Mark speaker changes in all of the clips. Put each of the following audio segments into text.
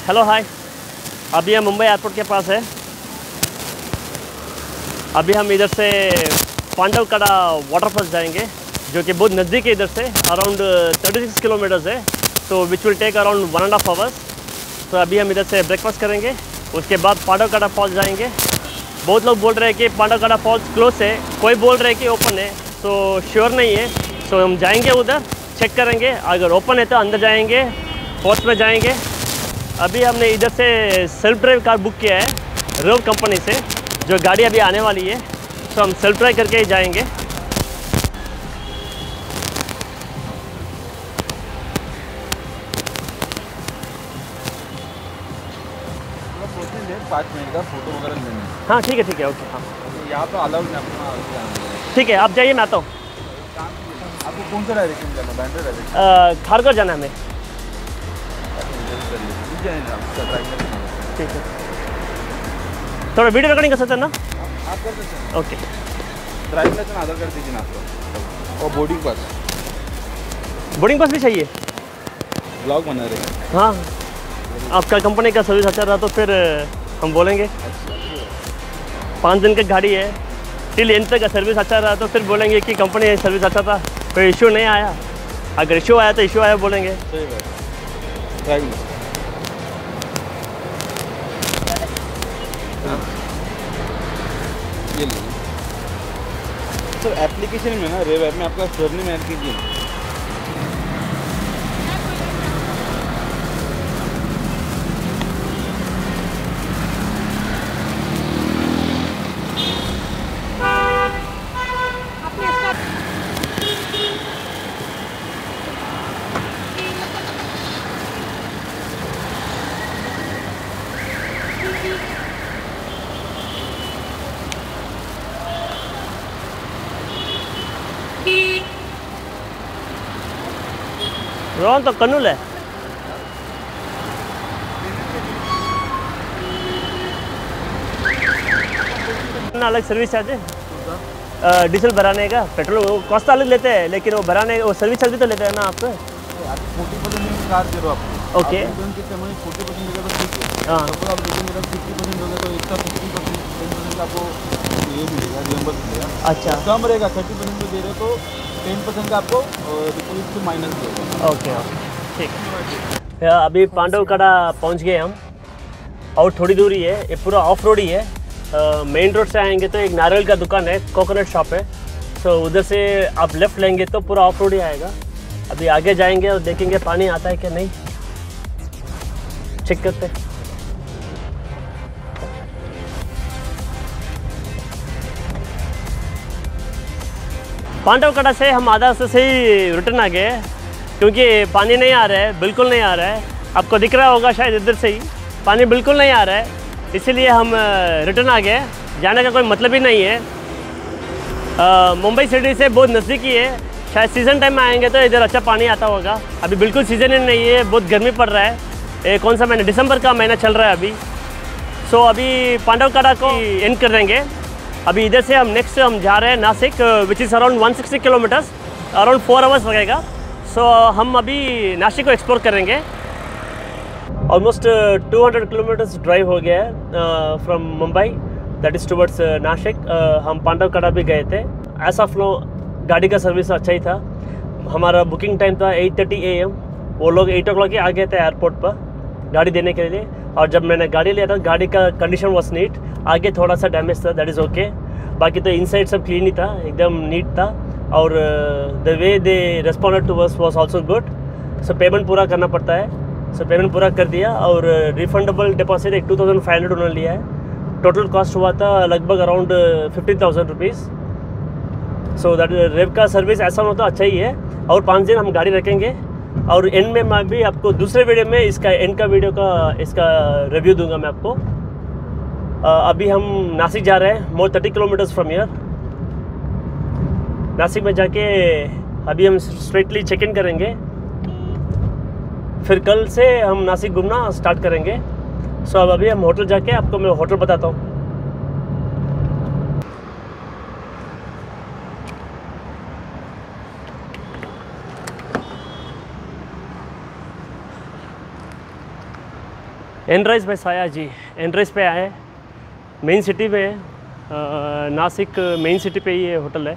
Speaker 1: Hello hi, अभी हम Mumbai airport के पास है। अभी हम इधर से पांडवकड़ा वाटरफॉल्स जाएंगे, जो कि बहुत नज़दीक है इधर से, अराउंड 36 किलोमीटर्स है, तो which will take around 1.5 hours. तो अभी हम इधर से ब्रेकफास्ट करेंगे, उसके बाद पांडवकड़ा फॉल्स जाएंगे। बहुत लोग बोल रहे हैं कि पांडवकड़ा फॉल्स क्लोज है, कोई बोल रहे हैं कि ओपन है, तो श्योर नहीं है। सो हम जाएंगे उधर, चेक करेंगे, अगर ओपन है तो अंदर जाएंगे, फॉल्स में जाएंगे। अभी हमने इधर से सेल्फ ड्राइव कार बुक किया है रोव कंपनी से, जो गाड़ी अभी आने वाली है, तो हम सेल्फ ड्राइव करके ही जाएंगे।
Speaker 2: प्रोसेस है 5 मिनट का, फोटो वगैरह लेना है।
Speaker 1: हाँ ठीक है, ओके। हाँ
Speaker 2: यहाँ तो अलाउड नहीं, अपना
Speaker 1: ठीक है, आप जाइए, मैं आता हूँ।
Speaker 2: आपको कौन सा डायरेक्शन जाना है? बैंड्रा डायरेक्शन
Speaker 1: खारघर जाना है हमें। ठीक है, थोड़ा वीडियो रिकॉर्डिंग कर सकते हैं ना?
Speaker 2: आप कर सकते हैं।
Speaker 1: Okay.
Speaker 2: Driving licence Aadhaar card दीजिए ना आपको, और बोर्डिंग पास।
Speaker 1: बोर्डिंग पास भी चाहिए?
Speaker 2: ब्लॉग बना रहे हैं।
Speaker 1: हाँ, आपका कंपनी का सर्विस अच्छा रहा तो फिर हम बोलेंगे। 5 दिन की गाड़ी है, टिल एंड तक का सर्विस अच्छा रहा तो फिर बोलेंगे कि कंपनी सर्विस अच्छा था, कोई इशू नहीं आया। अगर इशू आया तो इशू आया बोलेंगे।
Speaker 2: सही बात। ड्राइविंग ये लीजिए सर। एप्लीकेशन में ना रेव ऐप में आपका सरनेम ऐड कीजिए।
Speaker 1: रोहन तो कन्नूल है। अलग सर्विस चार्ज है डीजल भराने का, पेट्रोल कॉस्ट तो अलग लेते हैं, लेकिन वो भराने वो सर्विस चार्ज भी तो लेते हैं ना आपको।
Speaker 2: 40% चार्ज करो आपको।
Speaker 1: ओके।
Speaker 2: 40% देगा तो ठीक है।
Speaker 1: हाँ।
Speaker 2: तो आप देखिए मेरा 50% होगा तो एक्स्ट्रा 50% आपको ये मिलेगा, रियम्बर्स मिलेगा।
Speaker 1: अच्छा,
Speaker 2: कम रहेगा, 30% में दे रहे हो तो 10% का आपको डिपॉजिट से माइनस देगा।
Speaker 1: ओके ठीक है। अभी पांडवकड़ा पहुंच गए हम, और थोड़ी दूरी है, ये पूरा ऑफ रोड ही है। मेन रोड से आएंगे तो एक नारियल का दुकान है, कोकोनट शॉप है, तो उधर से आप लेफ़्ट लेंगे तो पूरा ऑफ रोड ही आएगा। अभी आगे जाएंगे और देखेंगे पानी आता है क्या नहीं, चेक करते हैं। पांडवकड़ा से हम आधा से ही रिटर्न आ गए, क्योंकि पानी नहीं आ रहा है, बिल्कुल नहीं आ रहा है। आपको दिख रहा होगा शायद इधर से ही पानी बिल्कुल नहीं आ रहा है, इसीलिए हम रिटर्न आ गए। जाने का कोई मतलब ही नहीं है। मुंबई सिटी से बहुत नज़दीकी है, शायद सीज़न टाइम में आएंगे तो इधर अच्छा पानी आता होगा। अभी बिल्कुल सीज़न ही नहीं है, बहुत गर्मी पड़ रहा है। ये कौन सा महीना, दिसंबर का महीना चल रहा है अभी। सो अभी पांडवकड़ा को एंड कर देंगे। अभी इधर से हम नेक्स्ट हम जा रहे हैं Nasik, which is around 160 kilometres, around 4 hours लगेगा। सो हम अभी नासिक को एक्सप्लोर करेंगे। ऑलमोस्ट 200 किलोमीटर्स ड्राइव हो गया है from Mumbai, that is towards Nasik. हम पांडवकड़ा भी गए थे। ऐसा फ्लो, गाड़ी का सर्विस अच्छा ही था। हमारा बुकिंग टाइम था 8:30 AM, वो लोग 8 o'clock ही आ गए थे एयरपोर्ट पर गाड़ी देने के लिए। और जब मैंने गाड़ी लिया था, गाड़ी का कंडीशन वॉज नीट, आगे थोड़ा सा डैमेज था, दैट इज़ ओके। बाकी तो इनसाइड सब क्लीन ही था, एकदम नीट था। और the way they responded to us was also good. So payment पूरा करना पड़ता है, सो पेमेंट पूरा कर दिया। और रिफंडेबल डिपॉजिट एक 2500 उन्होंने लिया है। टोटल कॉस्ट हुआ था लगभग around 50,000 rupees. So that Revv का सर्विस ऐसा होता अच्छा ही है। और 5 दिन हम गाड़ी रखेंगे, और एंड में मैं भी आपको दूसरे वीडियो में इसका एंड का वीडियो का इसका रिव्यू दूंगा मैं आपको। अभी हम नासिक जा रहे हैं, more 30 kilometres from here. Nasik में जाके अभी हम स्ट्रेटली चेक इन करेंगे, फिर कल से हम नासिक घूमना स्टार्ट करेंगे। सो अब अभी हम होटल जाके आपको मैं होटल बताता हूँ। एनराइज बाय साया जी, एनराइज पे आए, मेन सिटी में है, नासिक मेन सिटी पे ये होटल है।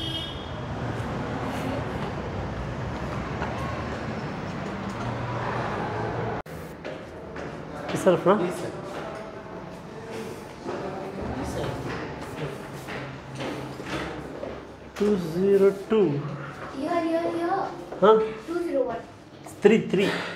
Speaker 1: इस तरफ ना 202 हाँ 201 33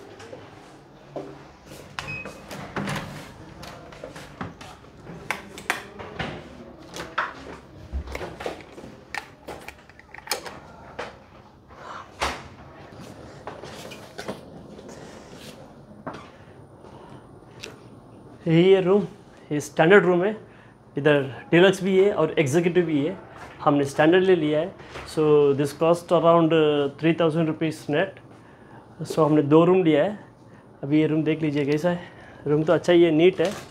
Speaker 1: ये रूम, ये स्टैंडर्ड रूम है। इधर डिलक्स भी है और एग्जीक्यूटिव भी है। हमने स्टैंडर्ड ले लिया है। So this cost around 3000 rupees net. So हमने 2 रूम लिया है। अभी ये रूम देख लीजिए कैसा है। रूम तो अच्छा ही है, नीट है।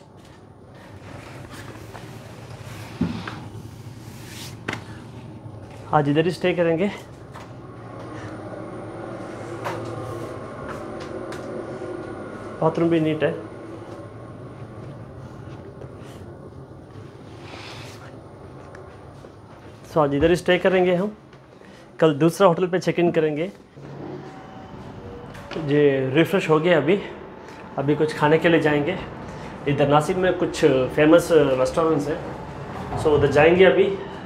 Speaker 1: आज इधर ही स्टे करेंगे। बाथरूम भी नीट है। सो आज इधर ही स्टे करेंगे हम। कल दूसरा होटल पे चेक इन करेंगे। ये रिफ़्रेश हो गया अभी कुछ खाने के लिए जाएंगे। इधर नासिक में कुछ फेमस रेस्टोरेंट्स हैं। सो उधर जाएंगे अभी।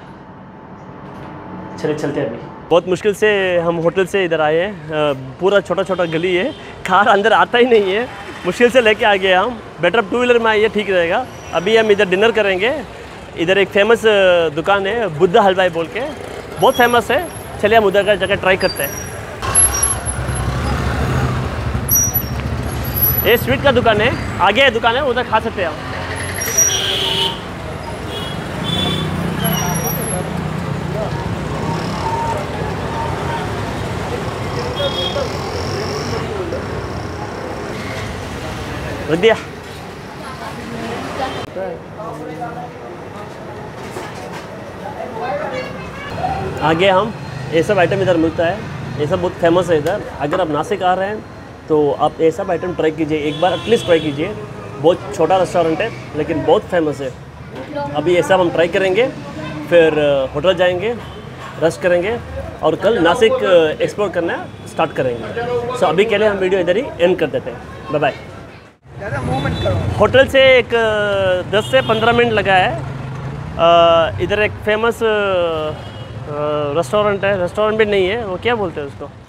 Speaker 1: चलते अभी। बहुत मुश्किल से हम होटल से इधर आए हैं। पूरा छोटा छोटा गली है, कार अंदर आता ही नहीं है। मुश्किल से लेके आ गए हम। बेटर अब 2 व्हीलर में आइए, ठीक रहेगा। अभी हम इधर डिनर करेंगे। इधर एक फेमस दुकान है, बुद्धा हलवाई बोल के, बहुत फेमस है। चलिए हम उधर का जगह ट्राई करते हैं। ये स्वीट का दुकान है, आगे दुकान है, उधर खा सकते हैं हम। रख दिया। आगे हम ये सब आइटम इधर मिलता है। ये सब बहुत फेमस है इधर। अगर आप नासिक आ रहे हैं तो आप ये सब आइटम ट्राई कीजिए, एक बार एटलीस्ट ट्राई कीजिए। बहुत छोटा रेस्टोरेंट है लेकिन बहुत फेमस है। अभी ये सब हम ट्राई करेंगे, फिर होटल जाएंगे, रेस्ट करेंगे और कल नासिक एक्सप्लोर करना स्टार्ट करेंगे। सो अभी के लिए हम वीडियो इधर ही एंड कर देते हैं। Bye bye. होटल से एक 10 से 15 मिनट लगा है। इधर एक फेमस रेस्टोरेंट है, रेस्टोरेंट भी नहीं है, वो क्या बोलते हैं उसको,